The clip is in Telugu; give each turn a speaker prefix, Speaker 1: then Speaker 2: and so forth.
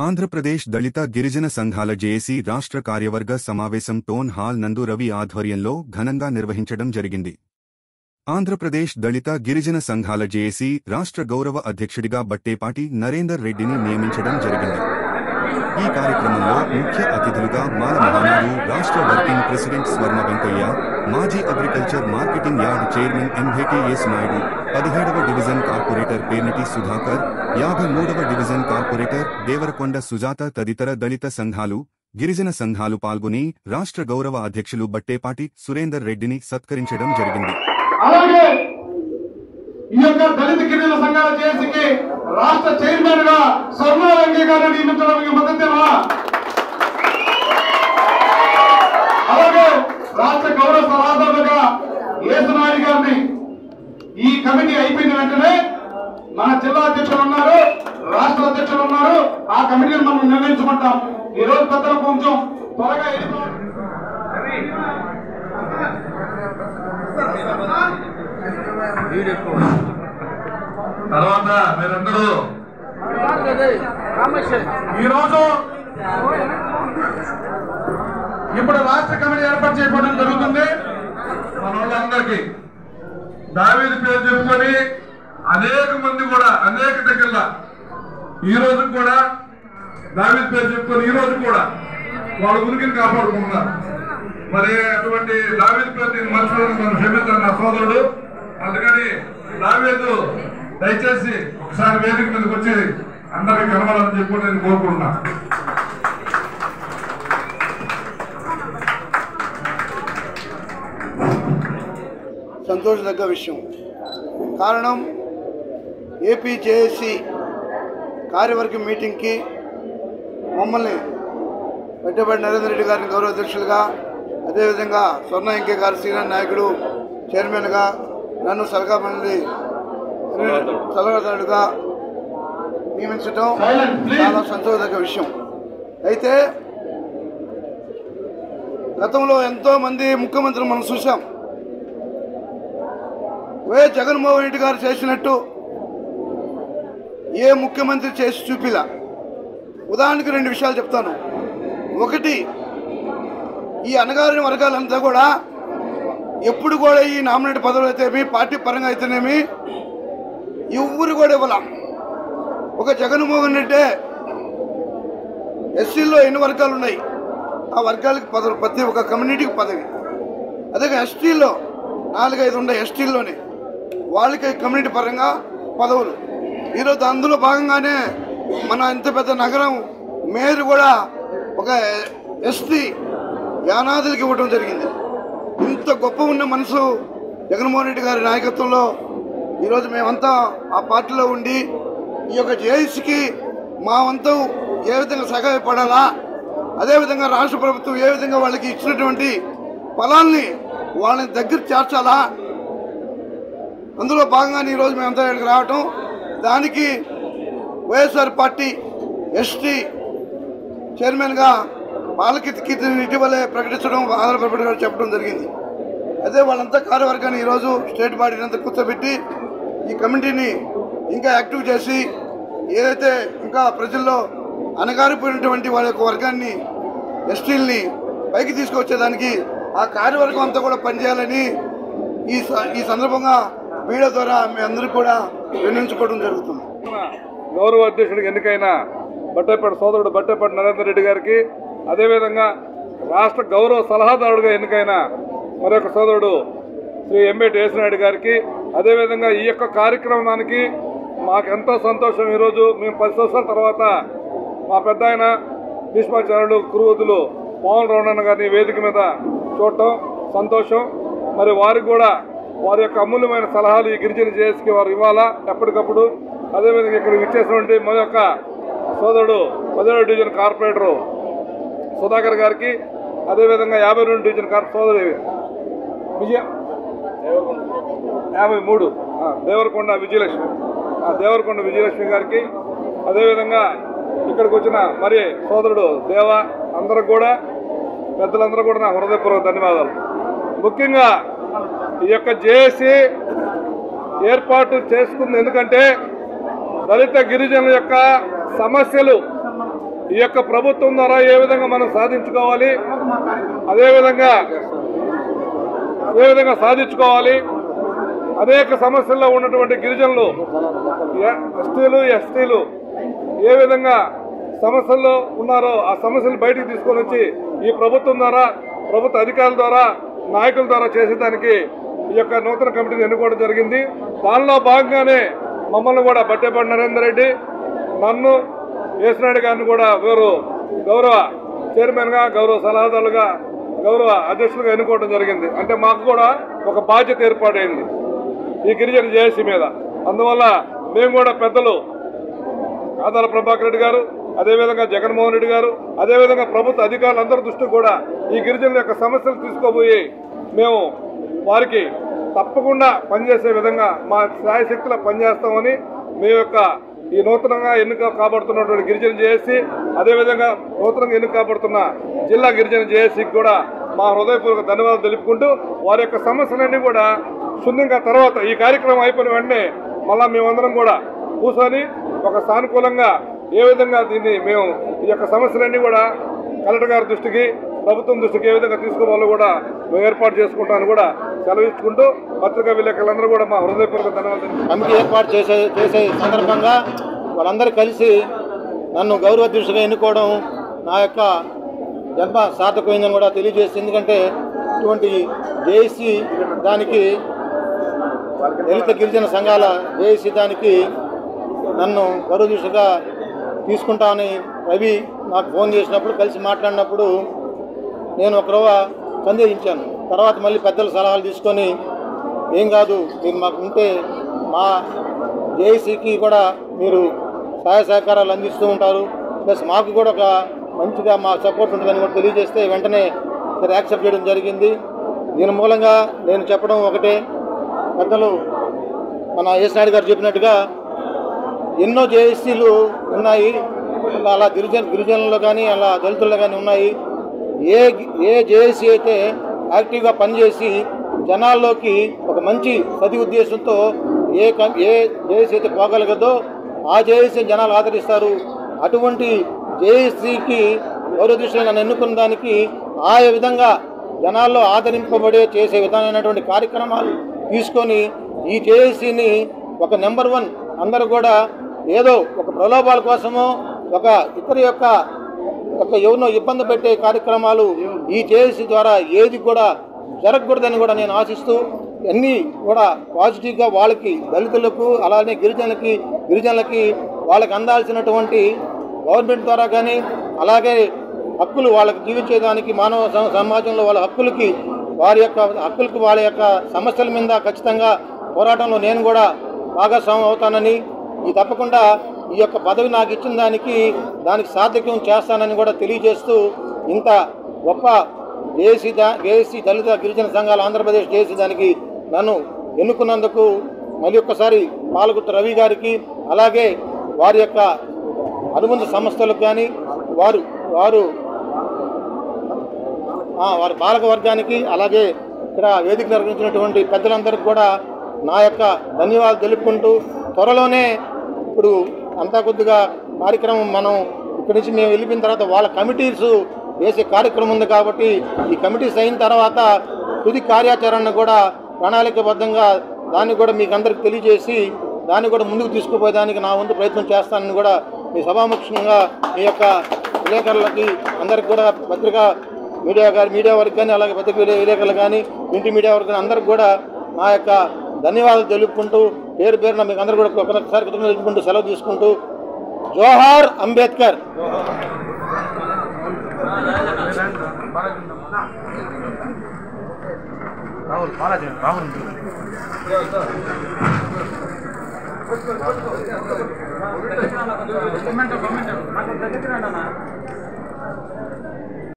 Speaker 1: ఆంధ్రప్రదేశ్ దళిత గిరిజన సంఘాల జేఏసీ రాష్ట్ర కార్యవర్గ సమావేశం టౌన్ హాల్ నందు రవి ఆధ్వర్యంలో ఘనంగా నిర్వహించడం జరిగింది. ఆంధ్రప్రదేశ్ దళిత గిరిజన సంఘాల జేఏసీ రాష్ట్ర గౌరవ అధ్యక్షుడిగా బట్టేపాటి నరేందర్ రెడ్డిని నియమించడం జరిగింది. ఈ కార్యక్రమంలో ముఖ్య అతిథులుగా మాల మహానాడు రాష్ట్ర వర్కింగ్ ప్రెసిడెంట్ స్వర్ణ వెంకయ్య, మాజీ అగ్రికల్చర్ మార్కెటింగ్ యార్డ్ చైర్మన్ ఎంభేటీఎస్ నాయుడు, 17వ డివిజన్ కార్పొరేటర్ పేర్నటి సుధాకర్, 53వ డివిజన్ కార్పొరేటర్ దేవరకొండ సుజాత తదితర దళిత సంఘాలు, గిరిజన సంఘాలు పాల్గొని రాష్ట్ర గౌరవ అధ్యక్షులు బట్టేపాటి సురేందర్ రెడ్డిని సత్కరించడం జరిగింది.
Speaker 2: ఈ యొక్క దళిత గిరిజన సంఘాల జేఏసీకి రాష్ట్ర చైర్మన్ గా స్వర్ణ వెంకయ్య గారిని నియమించడానికి మద్దతుగా, అలాగే రాష్ట్ర గౌరవ సలహాదారులుగా ఏసునాయుడు గారిని ఈ కమిటీ అయిపోయిన వెంటనే మన జిల్లా అధ్యక్షులు ఉన్నారు, రాష్ట్ర అధ్యక్షులు ఉన్నారు, ఆ కమిటీని మనం నిర్ణయించుకుంటాం. ఈ రోజు పెద్దలు కొంచెం త్వరగా
Speaker 3: తర్వాత మీరందరూ
Speaker 2: ఈరోజు ఇప్పుడు రాష్ట్ర కమిటీ ఏర్పాటు చేయడం జరుగుతుంది.
Speaker 3: మన వాళ్ళందరికీ దావీదు పేరు చెప్పుకొని అనేక మంది కూడా అనేక దగ్గర ఈ రోజు కూడా దావీదు పేరు చెప్పుకొని ఈ రోజు కూడా వాళ్ళ ఉనికిని కాపాడుకుంటున్నారు. మరి అటువంటి దావీదు పేరు నేను మర్చిపోయిన క్షమించాను నా సోదరుడు. అందుకని దావీదు దయచేసి ఒకసారి వేదిక మీదకి వచ్చి అందరికీ కనబడాలని చెప్పి నేను కోరుకుంటున్నా.
Speaker 4: సంతోషదగ్గ విషయం. కారణం ఏపీ జేఏసీ కార్యవర్గ మీటింగ్కి మమ్మల్ని బట్టేపాటి నరేందర్ రెడ్డి గారిని గౌరవ అధ్యక్షులుగా, అదేవిధంగా స్వర్ణ వెంకయ్య గారు సీనియర్ నాయకుడు చైర్మన్గా, నన్ను సలహాదారుడుగా నియమించడం చాలా సంతోషదగ్గ విషయం. అయితే గతంలో ఎంతోమంది ముఖ్యమంత్రులు మనం చూసాం. జగన్మోహన్ రెడ్డి గారు చేసినట్టు ఏ ముఖ్యమంత్రి చేసి చూపిలా. ఉదాహరణకు 2 విషయాలు చెప్తాను. ఒకటి, ఈ అణగారిన వర్గాలంతా కూడా ఎప్పుడు కూడా ఈ నామినేట్ పదవులు అయితేమి, పార్టీ పరంగా అయితేనేమి ఎవరు కూడా ఇవ్వాల. ఒక జగన్మోహన్ రెడ్డి ఎస్సీల్లో ఎన్ని వర్గాలు ఉన్నాయి, ఆ వర్గాలకు పదవులు, ప్రతి ఒక్క కమ్యూనిటీకి పదవి. అదే ఎస్టీల్లో 4-5 ఉన్నాయి, ఎస్టీల్లోనే వాళ్ళకి కమ్యూనిటీ పరంగా పదవులు. ఈరోజు అందులో భాగంగానే మన ఇంత పెద్ద నగరం మేయర్ కూడా ఒక ఎస్టీ యానాదులకి ఇవ్వడం జరిగింది. ఇంత గొప్ప ఉన్న మనసు జగన్మోహన్ రెడ్డి గారి నాయకత్వంలో ఈరోజు మేమంతా ఆ పార్టీలో ఉండి ఈ యొక్క జేఏసీకి మా వంతు ఏ విధంగా సహాయపడాలా, అదేవిధంగా రాష్ట్ర ప్రభుత్వం ఏ విధంగా వాళ్ళకి ఇచ్చినటువంటి ఫలాల్ని వాళ్ళని దగ్గర చేర్చాలా, అందులో భాగంగానే ఈరోజు మేమంతా ఇక్కడికి రావటం. దానికి వైఎస్ఆర్ పార్టీ ఎస్టీ చైర్మన్గా బాలకీర్తిని ఇటీవలే ప్రకటించడం, ఆంధ్రప్రదేశ్ గారు చెప్పడం జరిగింది. అదే వాళ్ళంతా కార్యవర్గాన్ని ఈరోజు స్టేట్ బాడీని అంతా కూర్చోబెట్టి ఈ కమిటీని ఇంకా యాక్టివ్ చేసి ఏదైతే ఇంకా ప్రజల్లో అణగారిపోయినటువంటి వాళ్ళ యొక్క వర్గాన్ని, ఎస్టీల్ని పైకి తీసుకొచ్చేదానికి ఆ కార్యవర్గం అంతా కూడా పనిచేయాలని ఈ సందర్భంగా వీడియో ద్వారా మీ అందరూ కూడా వినియోగించుకోవడం జరుగుతుంది.
Speaker 3: గౌరవ అధ్యక్షుడికి ఎన్నికైన బట్టేపాటి సోదరుడు బట్టేపాటి నరేందర్ రెడ్డి గారికి, అదేవిధంగా రాష్ట్ర గౌరవ సలహాదారుడుగా ఎన్నికైన మరొక సోదరుడు శ్రీ ఎంబేటి ఏసునాయుడు గారికి, అదేవిధంగా ఈ యొక్క కార్యక్రమానికి మాకెంతో సంతోషం. ఈరోజు మేము 10 సంవత్సరాల తర్వాత మా పెద్ద ఆయన భీష్మాచార్యులు కురువదులు పవన్ రమణన్న గారిని వేదిక మీద చూడటం సంతోషం. మరి వారికి కూడా వారి యొక్క అమూల్యమైన సలహాలు ఈ గిరిజన జేఏసీకి వారు ఇవ్వాలా ఎప్పటికప్పుడు. అదేవిధంగా ఇక్కడ ఇచ్చేసినటువంటి మా యొక్క సోదరుడు 17వ డివిజన్ కార్పొరేటరు సుధాకర్ గారికి, అదేవిధంగా 52 డివిజన్ సోదరు 53 దేవరకొండ విజయలక్ష్మి గారికి, అదేవిధంగా ఇక్కడికి వచ్చిన మరి సోదరుడు దేవ, అందరికి కూడా పెద్దలందరూ కూడా నా హృదయపూర్వక ధన్యవాదాలు. ముఖ్యంగా ఈ యొక్క జేఏసీ ఏర్పాటు చేసుకుంది ఎందుకంటే దళిత గిరిజనుల యొక్క సమస్యలు ఈ యొక్క ప్రభుత్వం ద్వారా ఏ విధంగా మనం సాధించుకోవాలి, ఏ విధంగా సాధించుకోవాలి, అనేక సమస్యల్లో ఉన్నటువంటి గిరిజనులు, ఎస్టీలు, ఎస్టీలు ఏ విధంగా సమస్యల్లో ఉన్నారో ఆ సమస్యలు బయటికి తీసుకొని వచ్చి ఈ ప్రభుత్వం ద్వారా, ప్రభుత్వ అధికారుల ద్వారా, నాయకుల ద్వారా చేసేదానికి ఈ యొక్క నూతన కమిటీని ఎన్నుకోవడం జరిగింది. దానిలో భాగంగానే మమ్మల్ని కూడా బట్టేపాటి నరేందర్ రెడ్డి, నన్ను, ఏసునాయుడు గారిని కూడా వీరు గౌరవ చైర్మన్గా, గౌరవ సలహాదారులుగా, గౌరవ అధ్యక్షులుగా ఎన్నుకోవడం జరిగింది. అంటే మాకు కూడా ఒక బాధ్యత ఏర్పాటైంది ఈ గిరిజన జేఏసీ మీద. అందువల్ల మేము కూడా పెద్దలు ఆదాల ప్రభాకర్ రెడ్డి గారు, అదేవిధంగా జగన్మోహన్ రెడ్డి గారు, అదేవిధంగా ప్రభుత్వ అధికారులందరి దృష్టి కూడా ఈ గిరిజనుల యొక్క సమస్యలు తీసుకోబోయి మేము వారికి తప్పకుండా పనిచేసే విధంగా మా స్థాయిశక్తిలో పనిచేస్తామని మీ యొక్క ఈ నూతనంగా ఎన్నిక కాబడుతున్నటువంటి గిరిజన జేఏసీ, అదేవిధంగా నూతనంగా ఎన్నిక కాబడుతున్న జిల్లా గిరిజన జేఏసీకి కూడా మా హృదయపూర్వక ధన్యవాదాలు తెలుపుకుంటూ వారి యొక్క సమస్యలన్నీ కూడా శూన్యంగా తర్వాత ఈ కార్యక్రమం అయిపోయిన వెంటనే మళ్ళా మేమందరం కూడా కూర్చొని ఒక సానుకూలంగా ఏ విధంగా దీన్ని మేము ఈ యొక్క సమస్యలన్నీ కూడా కలెక్టర్ గారి దృష్టికి, ప్రభుత్వం దృష్టికి ఏ విధంగా తీసుకోవాలో కూడా మేము ఏర్పాటు చేసుకుంటామని కూడా సెలవించుకుంటూ పత్రికా విలేకరులందరూ కూడా మా హృదయపూర్వక ధన్యవాదాలు.
Speaker 5: కమిటీ ఏర్పాటు చేసే సందర్భంగా వాళ్ళందరూ కలిసి నన్ను గౌరవ అధ్యక్షుడిగా ఎన్నుకోవడం నా యొక్క జన్మ సార్థకమైందని కూడా తెలియజేస్తుంది. ఎందుకంటే ఇటువంటి జేఏసీ దానికి దళిత గిరిజన సంఘాల జేఏసీ దానికి నన్ను గౌరవ అధ్యక్షుడిగా తీసుకుంటామని రవి నాకు ఫోన్ చేసినప్పుడు, కలిసి మాట్లాడినప్పుడు నేను ఒకరోజు సందేహించాను. తర్వాత మళ్ళీ పెద్దల సలహాలు తీసుకొని ఏం కాదు, మీరు మాకు ఉంటే మా జేఏసీకి కూడా మీరు సహాయ సహకారాలు అందిస్తూ ఉంటారు, ప్లస్ మాకు కూడా ఒక మంచిగా మా సపోర్ట్ ఉంటుందని కూడా తెలియజేస్తే వెంటనే సరే యాక్సెప్ట్ చేయడం జరిగింది. దీని మూలంగా నేను చెప్పడం ఒకటే, పెద్దలు మన ఏసునాయుడు గారు చెప్పినట్టుగా ఎన్నో జేఏసీలు ఉన్నాయి, అలా గిరిజనుల్లో కానీ అలా దళితుల్లో కానీ ఉన్నాయి. ఏ జేఏసీ అయితే యాక్టివ్గా పనిచేసి జనాల్లోకి ఒక మంచి సది ఉద్దేశంతో ఏ జేఏసీ అయితే పోగలగదో ఆ జేఏసీ జనాలు ఆదరిస్తారు. అటువంటి జేఏసీకి గౌరవ దృష్టిలో నన్ను ఎన్నుకున్న దానికి ఆయా విధంగా జనాల్లో ఆదరింపబడే చేసే విధమైనటువంటి కార్యక్రమాలు తీసుకొని ఈ జేఏసీని ఒక నెంబర్ 1 అందరూ కూడా ఏదో ఒక ప్రలోభాల కోసమో ఒక ఇతర యొక్క ఎవరినో ఇబ్బంది పెట్టే కార్యక్రమాలు ఈ జేఏసీ ద్వారా ఏది కూడా జరగకూడదని కూడా నేను ఆశిస్తూ అన్నీ కూడా పాజిటివ్గా వాళ్ళకి, దళితులకు అలానే గిరిజనులకి వాళ్ళకి అందాల్సినటువంటి గవర్నమెంట్ ద్వారా కానీ అలాగే హక్కులు వాళ్ళకి జీవించేదానికి మానవ సమాజంలో వాళ్ళ హక్కులకి వాళ్ళ యొక్క సమస్యల మీద ఖచ్చితంగా పోరాటంలో నేను కూడా భాగస్వామ్యం అవుతానని, ఈ తప్పకుండా ఈ యొక్క పదవి నాకు ఇచ్చిన దానికి సార్థక్యం చేస్తానని కూడా తెలియజేస్తూ ఇంత గొప్ప జేఏసీ దళిత గిరిజన సంఘాల ఆంధ్రప్రదేశ్ జేఏసీ దానికి నన్ను ఎన్నుకున్నందుకు మళ్ళీ ఒక్కసారి పాలగుత్త రవి గారికి, అలాగే వారి యొక్క అనుబంధ సంస్థలకు కానీ వారి పాలక వర్గానికి, అలాగే ఇక్కడ వేదిక నిర్వహించినటువంటి పెద్దలందరికీ కూడా నా యొక్క ధన్యవాదాలు తెలుపుకుంటూ త్వరలోనే ఇప్పుడు అంతా కొద్దిగా కార్యక్రమం మనం ఇక్కడి నుంచి మేము వెళ్ళిపోయిన తర్వాత వాళ్ళ కమిటీస్ వేసే కార్యక్రమం ఉంది కాబట్టి ఈ కమిటీస్ అయిన తర్వాత తుది కార్యాచరణ కూడా ప్రణాళికబద్ధంగా దాన్ని కూడా మీకు అందరికి తెలియజేసి దాన్ని కూడా ముందుకు తీసుకుపోయేదానికి నా వంతు ప్రయత్నం చేస్తానని కూడా మీ సభాముఖ్యంగా మీ యొక్క విలేకరులకి అందరికి కూడా పత్రికా మీడియా వరకు కానీ అలాగే పత్రికా విలేకరులు కానీ ప్రింట్ మీడియా వరకు కానీ అందరికి కూడా నా యొక్క ధన్యవాదాలు తెలుపుకుంటూ పేరున మీకు అందరూ కూడా ఒకసారి కృతజ్ఞతలు తెలుపుకుంటూ సెలవు తీసుకుంటూ జోహార్ అంబేద్కర్.
Speaker 6: రాహుల్